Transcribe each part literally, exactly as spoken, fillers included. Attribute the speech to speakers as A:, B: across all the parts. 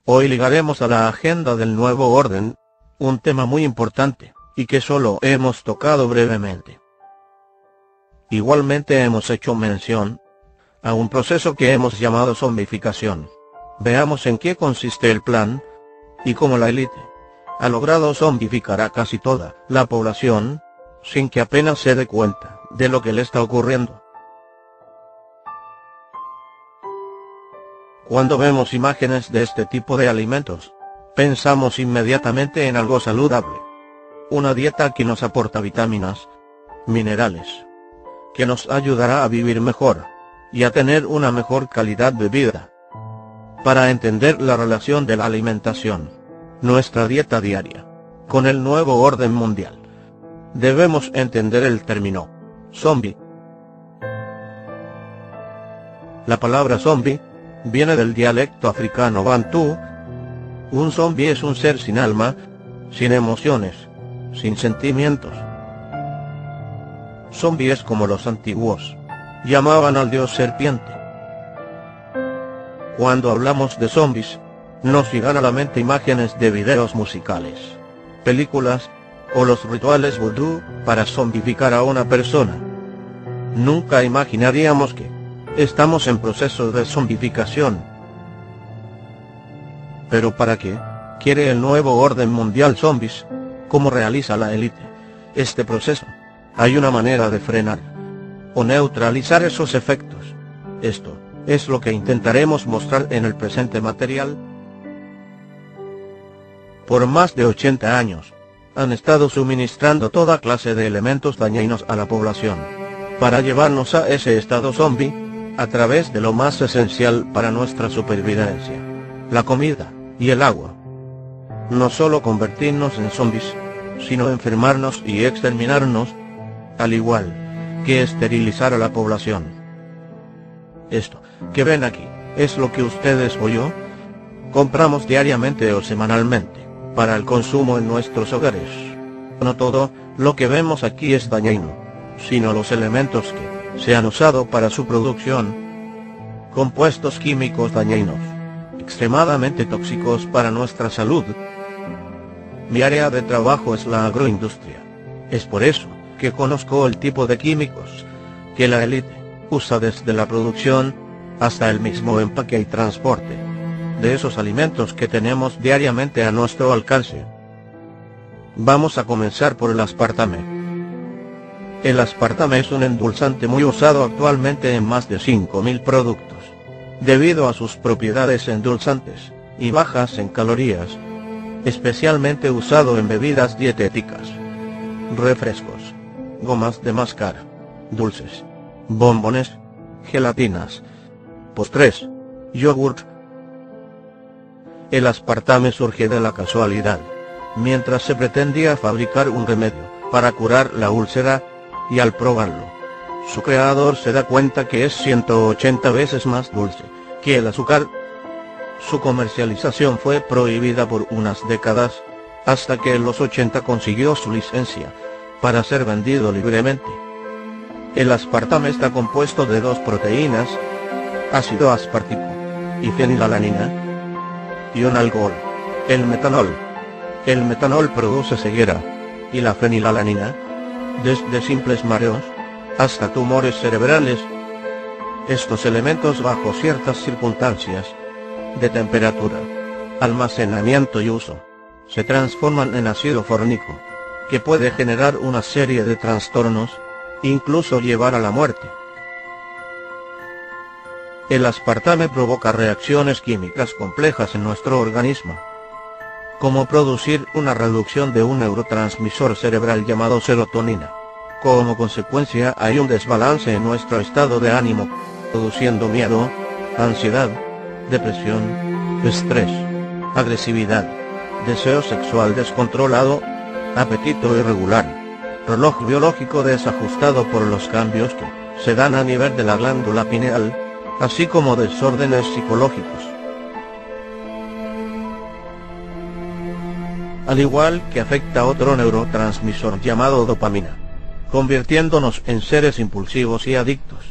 A: Hoy ligaremos a la agenda del nuevo orden, un tema muy importante, y que solo hemos tocado brevemente. Igualmente hemos hecho mención a un proceso que hemos llamado zombificación. Veamos en qué consiste el plan, y cómo la élite ha logrado zombificar a casi toda la población, sin que apenas se dé cuenta de lo que le está ocurriendo. Cuando vemos imágenes de este tipo de alimentos, pensamos inmediatamente en algo saludable. Una dieta que nos aporta vitaminas, minerales, que nos ayudará a vivir mejor, y a tener una mejor calidad de vida. Para entender la relación de la alimentación, nuestra dieta diaria, con el nuevo orden mundial, debemos entender el término zombie. La palabra zombie viene del dialecto africano bantú. Un zombie es un ser sin alma, sin emociones, sin sentimientos. Zombie es como los antiguos llamaban al dios serpiente. Cuando hablamos de zombies, nos llegan a la mente imágenes de videos musicales, películas, o los rituales vudú para zombificar a una persona. Nunca imaginaríamos que estamos en proceso de zombificación. ¿Pero para qué quiere el nuevo orden mundial zombies? ¿Cómo realiza la élite este proceso? Hay una manera de frenar o neutralizar esos efectos. Esto es lo que intentaremos mostrar en el presente material. Por más de ochenta años, han estado suministrando toda clase de elementos dañinos a la población, para llevarnos a ese estado zombie, a través de lo más esencial para nuestra supervivencia, la comida y el agua. No solo convertirnos en zombies, sino enfermarnos y exterminarnos, al igual que esterilizar a la población. Esto que ven aquí, es lo que ustedes o yo compramos diariamente o semanalmente, para el consumo en nuestros hogares. No todo lo que vemos aquí es dañino, sino los elementos que se han usado para su producción. Compuestos químicos dañinos, extremadamente tóxicos para nuestra salud. Mi área de trabajo es la agroindustria. Es por eso que conozco el tipo de químicos que la élite usa desde la producción hasta el mismo empaque y transporte de esos alimentos que tenemos diariamente a nuestro alcance. Vamos a comenzar por el aspartame. El aspartame es un endulzante muy usado actualmente en más de cinco mil productos, debido a sus propiedades endulzantes y bajas en calorías, especialmente usado en bebidas dietéticas, refrescos, gomas de mascar, dulces, bombones, gelatinas, postres, yogurt. El aspartame surge de la casualidad, mientras se pretendía fabricar un remedio para curar la úlcera, y al probarlo, su creador se da cuenta que es ciento ochenta veces más dulce que el azúcar. Su comercialización fue prohibida por unas décadas, hasta que en los ochenta consiguió su licencia para ser vendido libremente. El aspartame está compuesto de dos proteínas, ácido aspartico y fenilalanina, y un alcohol, el metanol. El metanol produce ceguera, y la fenilalanina, desde simples mareos hasta tumores cerebrales. Estos elementos, bajo ciertas circunstancias de temperatura, almacenamiento y uso, se transforman en ácido fórnico, que puede generar una serie de trastornos, incluso llevar a la muerte. El aspartame provoca reacciones químicas complejas en nuestro organismo, como producir una reducción de un neurotransmisor cerebral llamado serotonina. Como consecuencia hay un desbalance en nuestro estado de ánimo, produciendo miedo, ansiedad, depresión, estrés, agresividad, deseo sexual descontrolado, apetito irregular, reloj biológico desajustado por los cambios que se dan a nivel de la glándula pineal, así como desórdenes psicológicos. Al igual que afecta a otro neurotransmisor llamado dopamina, convirtiéndonos en seres impulsivos y adictos.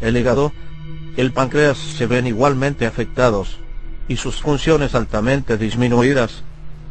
A: el hígado, el páncreas se ven igualmente afectados, y sus funciones altamente disminuidas.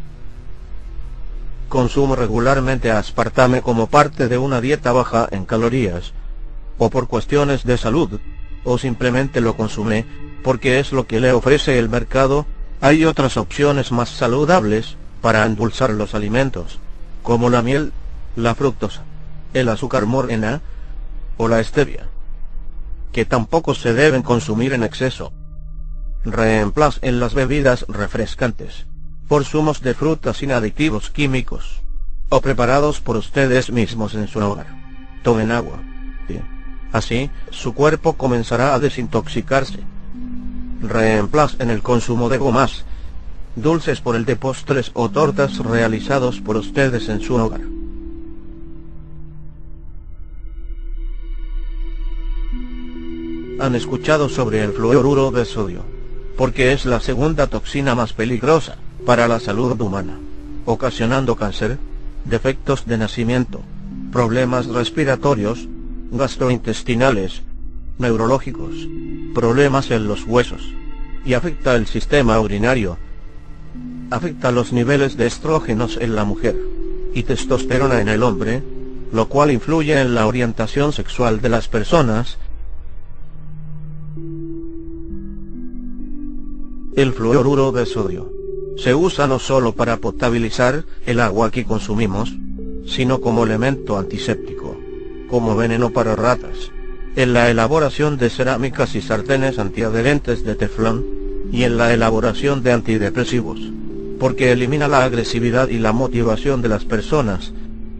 A: Consumo regularmente aspartame como parte de una dieta baja en calorías, o por cuestiones de salud, o simplemente lo consume, porque es lo que le ofrece el mercado. Hay otras opciones más saludables, para endulzar los alimentos, como la miel, la fructosa, el azúcar morena, o la stevia, que tampoco se deben consumir en exceso. Reemplacen las bebidas refrescantes por zumos de frutas sin aditivos químicos, o preparados por ustedes mismos en su hogar. Tomen agua. Bien. Así, su cuerpo comenzará a desintoxicarse. Reemplacen el consumo de gomas, dulces por el de postres o tortas realizados por ustedes en su hogar. Han escuchado sobre el fluoruro de sodio, porque es la segunda toxina más peligrosa para la salud humana, ocasionando cáncer, defectos de nacimiento, problemas respiratorios, gastrointestinales, neurológicos, problemas en los huesos, y afecta el sistema urinario. Afecta los niveles de estrógenos en la mujer, y testosterona en el hombre, lo cual influye en la orientación sexual de las personas. El fluoruro de sodio se usa no solo para potabilizar el agua que consumimos, sino como elemento antiséptico, como veneno para ratas, en la elaboración de cerámicas y sartenes antiadherentes de teflón, y en la elaboración de antidepresivos, porque elimina la agresividad y la motivación de las personas.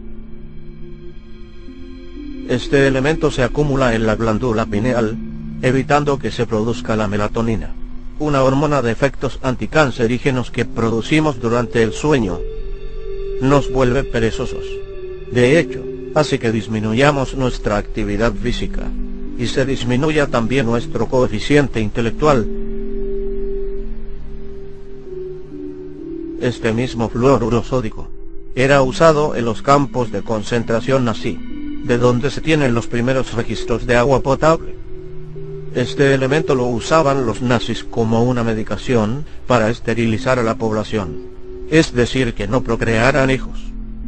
A: Este elemento se acumula en la glándula pineal, evitando que se produzca la melatonina, una hormona de efectos anticancerígenos que producimos durante el sueño. Nos vuelve perezosos. De hecho, hace que disminuyamos nuestra actividad física, y se disminuya también nuestro coeficiente intelectual. Este mismo fluoruro sódico era usado en los campos de concentración nazi, de donde se tienen los primeros registros de agua potable. Este elemento lo usaban los nazis como una medicación para esterilizar a la población, es decir, que no procrearan hijos.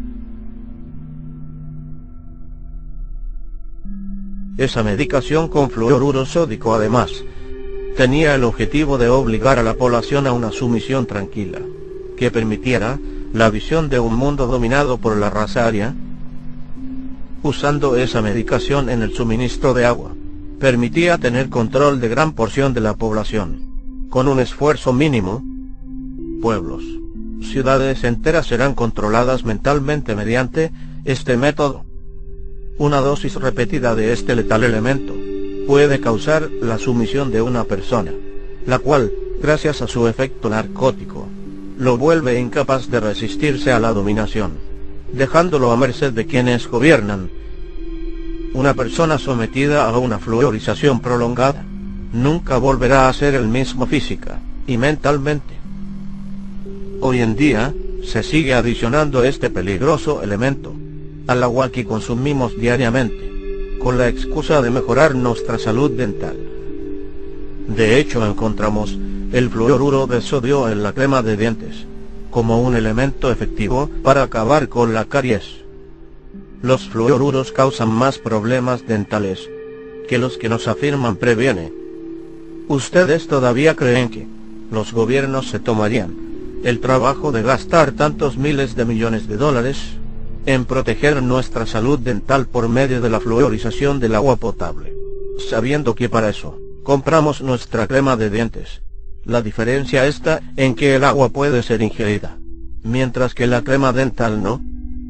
A: Esa medicación con fluoruro sódico además tenía el objetivo de obligar a la población a una sumisión tranquila, que permitiera la visión de un mundo dominado por la raza aria. Usando esa medicación en el suministro de agua, permitía tener control de gran porción de la población, con un esfuerzo mínimo. Pueblos, ciudades enteras serán controladas mentalmente mediante este método. Una dosis repetida de este letal elemento puede causar la sumisión de una persona, la cual, gracias a su efecto narcótico, lo vuelve incapaz de resistirse a la dominación, dejándolo a merced de quienes gobiernan. Una persona sometida a una fluorización prolongada nunca volverá a ser el mismo física y mentalmente. Hoy en día, se sigue adicionando este peligroso elemento al agua que consumimos diariamente, con la excusa de mejorar nuestra salud dental. De hecho, encontramos el fluoruro de sodio en la crema de dientes, como un elemento efectivo para acabar con la caries. Los fluoruros causan más problemas dentales que los que nos afirman previene. ¿Ustedes todavía creen que los gobiernos se tomarían el trabajo de gastar tantos miles de millones de dólares en proteger nuestra salud dental por medio de la fluorización del agua potable, sabiendo que para eso compramos nuestra crema de dientes? La diferencia está en que el agua puede ser ingerida, mientras que la crema dental no.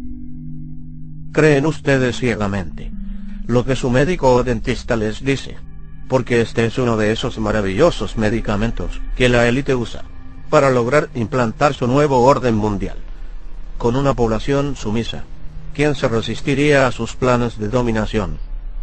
A: Creen ustedes ciegamente lo que su médico o dentista les dice, porque este es uno de esos maravillosos medicamentos que la élite usa para lograr implantar su nuevo orden mundial, con una población sumisa. ¿Quién se resistiría a sus planes de dominación?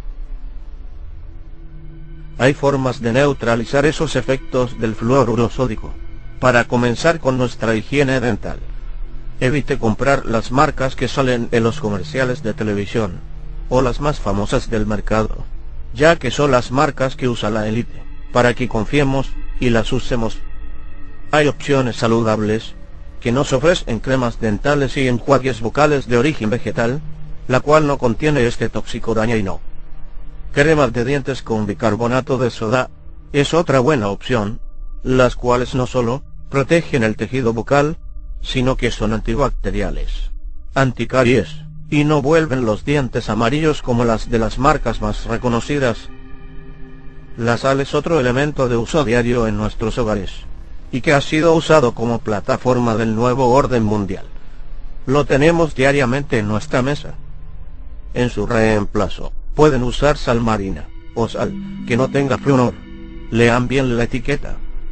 A: Hay formas de neutralizar esos efectos del fluoruro sódico. Para comenzar con nuestra higiene dental, evite comprar las marcas que salen en los comerciales de televisión, o las más famosas del mercado. ya que son las marcas que usa la élite, para que confiemos, y las usemos. Hay opciones saludables, que nos ofrecen cremas dentales y enjuagues bucales de origen vegetal, la cual no contiene este tóxico dañino. Cremas de dientes con bicarbonato de soda, es otra buena opción, las cuales no solo protegen el tejido bucal, sino que son antibacteriales, anticaries, y no vuelven los dientes amarillos como las de las marcas más reconocidas. La sal es otro elemento de uso diario en nuestros hogares, y que ha sido usado como plataforma del nuevo orden mundial. Lo tenemos diariamente en nuestra mesa. En su reemplazo, pueden usar sal marina, o sal que no tenga flúor. Lean bien la etiqueta.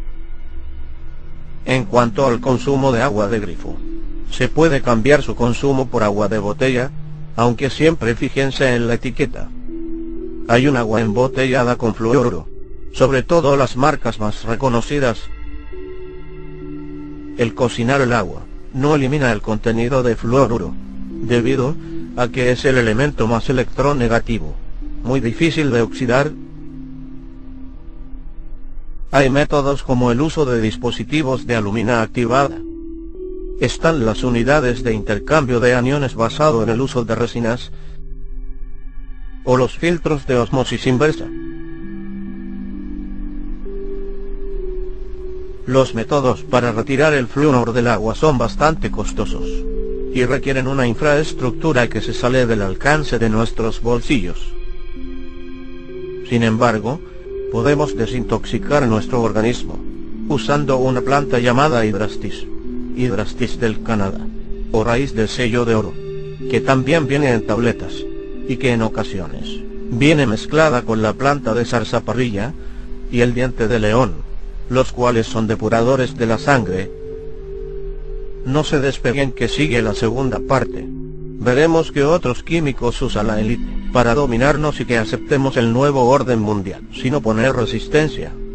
A: En cuanto al consumo de agua de grifo, se puede cambiar su consumo por agua de botella, aunque siempre fíjense en la etiqueta. Hay un agua embotellada con fluoruro, sobre todo las marcas más reconocidas. El cocinar el agua no elimina el contenido de fluoruro, debido a que es el elemento más electronegativo, muy difícil de oxidar. Hay métodos como el uso de dispositivos de alumina activada. Están las unidades de intercambio de aniones basado en el uso de resinas, o los filtros de osmosis inversa. Los métodos para retirar el flúor del agua son bastante costosos, y requieren una infraestructura que se sale del alcance de nuestros bolsillos. Sin embargo, podemos desintoxicar nuestro organismo, usando una planta llamada Hydrastis, Hydrastis del Canadá, o raíz del sello de oro, que también viene en tabletas, y que en ocasiones viene mezclada con la planta de zarzaparrilla y el diente de león, los cuales son depuradores de la sangre. No se despeguen, que sigue la segunda parte. Veremos que otros químicos usa la élite para dominarnos y que aceptemos el nuevo orden mundial sin oponer resistencia.